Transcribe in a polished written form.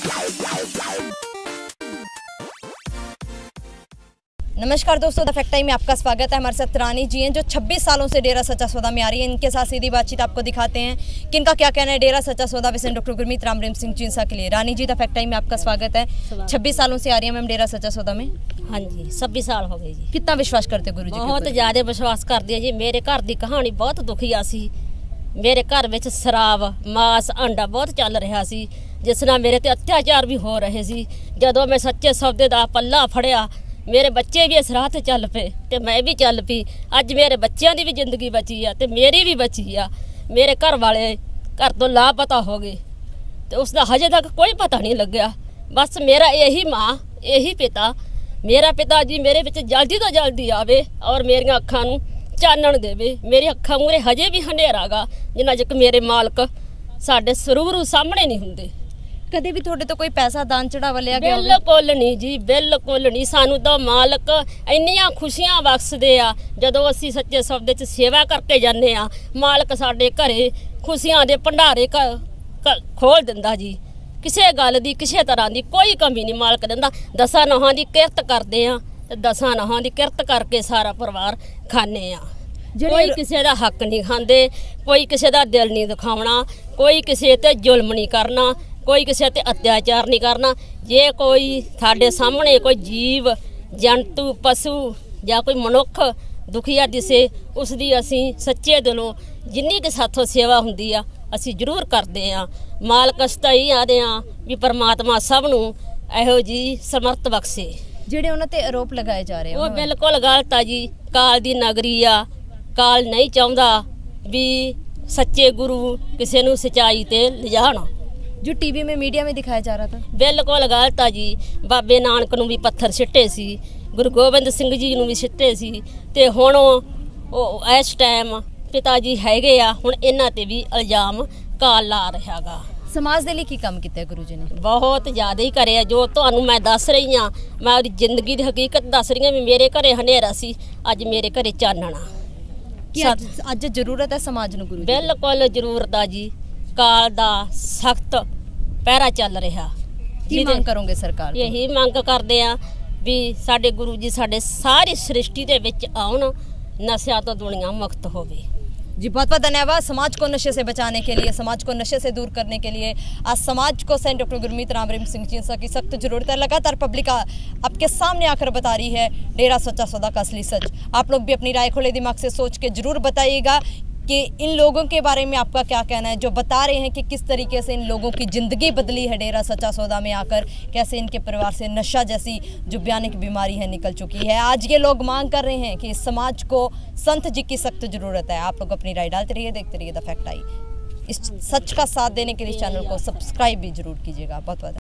नमस्कार दोस्तों, the fact time में आपका स्वागत है। हमारे साथ रानी जी हैं जो 26 सालों से डेरा सच्चा सौदा में आ रही है। इनके साथ सीधी बातचीत आपको दिखाते हैं कि इनका क्या कहना है डेरा सच्चा सौदा विषय डॉक्टर गुरमीत राम रहीम सिंह जींसा के लिए। Rani ji, the fact time में आपका स्वागत है। 26 सालों से आ रही है मैम डेरा सच्चा सौदा में। हाँ जी, 26 साल हो गए जी। कितना विश्वास करते गुरु जी? बहुत ज़्यादा विश्वास करते हैं जी। मेरे घर की कहानी बहुत दुखिया सी। मेरे घर में शराब, मांस, अंडा बहुत चल रहा सी, जिस नाल मेरे ते अत्याचार भी हो रहे सी। जदों मैं सच्चे सौदे का पल्ला फड़िया, मेरे बच्चे भी इस राह ते चल पे ते मैं भी चल पी। अज मेरे बच्चों की भी जिंदगी बची आ ते मेरी भी बची आ। मेरे घर वाले घर तो लापता हो गए तो उसका हजे तक कोई पता नहीं लग्या। बस मेरा यही माँ, यही पिता, मेरा पिता जी मेरे विच जल्दी तो जल्दी आवे और मेरी अखां नूं चानण देवे। मेरी अखां मूहरे हजे भी हनेरा गा जिन्ना चक मेरे मालक साडे सरूरू सामने नहीं हुंदे। कदे भी थोड़े तो कोई पैसा दान चढ़ावा लिया गया? बिल्कुल नहीं जी, बिल्कुल नहीं। सानू तो मालक इन्नियां खुशियां बख्शदे आ जदों असीं सच्चे सौदे च सेवा करके जाने आ। मालक साडे घरे खुशियां दे भंडारे खोल दिंदा जी। किसी गल दी, किसी तरह की कोई कमी नहीं मालक दिंदा। 10 नौहां दी किरत करदे आ ते 10 नौहां दी किरत करके सारा परिवार खाने आ। कोई किसी का हक नहीं खांदे, कोई किसी का दिल नहीं दिखावना, कोई किसी ते जुल्म नहीं करना, कोई किसी ते अत्याचार नहीं करना। जे कोई साडे सामने कोई जीव जंतु पशु या कोई मनुख दुखिया दिसे, उसकी असी सच्चे दिलों जिन्नी कि साथों सेवा हुंदी आ असी जरूर करते आ। मालक असता ही आदे आ भी परमात्मा सब नूं इहो जी समर्थ बख्शे। ਜਿਹੜੇ ਉਹਨਾਂ ਤੇ आरोप लगाए जा रहे हैं वो बिल्कुल गलत आ जी। काल दी नगरी आ, काल नहीं चाहुंदा भी सच्चे गुरु किसी नूं सच्चाई ते लिजाण। जो टीवी में मीडिया में दिखाया जा रहा था बिल्कुल गलत आ जी। बाबे नानक नूं भी पत्थर सिੱਟੇ सी, गुरु गोबिंद सिंह जी नूं भी सिੱਟੇ सी ते हुण ਉਹ इस टाइम पिता जी हैगे आ। हुण इन्हां ते भी इल्जाम काल ला रहा गा। समाज ਦੇ ਲਈ ਕੀ ਕੰਮ ਕੀਤਾ ਗੁਰੂ ਜੀ ਨੇ? बहुत ज़्यादा ही करे जो ਤੁਹਾਨੂੰ मैं दस रही हाँ। मैं ਉਹਦੀ जिंदगी की हकीकत दस रही हाँ भी मेरे घरे हनेरा सी, अज मेरे घरे चानना। ਅੱਜ ਜ਼ਰੂਰਤ है समाज ਨੂੰ गुरु जी? बिल्कुल जरूरत आ जी। काल दा सख्त पहरा चल रहा। ਕੀ ਮੰਗ ਕਰੋਗੇ ਸਰਕਾਰ ਤੋਂ? यही मंग करते हैं भी साडे गुरु जी साडे सारी सृष्टि दे विच आउण, नशा तो दुनिया मुक्त होवे। जी बहुत बहुत धन्यवाद। समाज को नशे से बचाने के लिए, समाज को नशे से दूर करने के लिए आज समाज को सेंट डॉक्टर गुरमीत राम रहीम सिंह जींसा की सख्त जरूरत है। लगातार पब्लिक आपके सामने आकर बता रही है डेरा सच्चा सौदा का असली सच। आप लोग भी अपनी राय खुले दिमाग से सोच के जरूर बताइएगा कि इन लोगों के बारे में आपका क्या कहना है, जो बता रहे हैं कि किस तरीके से इन लोगों की ज़िंदगी बदली है डेरा सच्चा सौदा में आकर, कैसे इनके परिवार से नशा जैसी जो भयानक बीमारी है निकल चुकी है। आज ये लोग मांग कर रहे हैं कि इस समाज को संत जी की सख्त ज़रूरत है। आप लोग अपनी राय डालते रहिए, देखते रहिए द फैक्ट आई। इस सच का साथ देने के लिए चैनल को सब्सक्राइब भी जरूर कीजिएगा। बहुत बहुत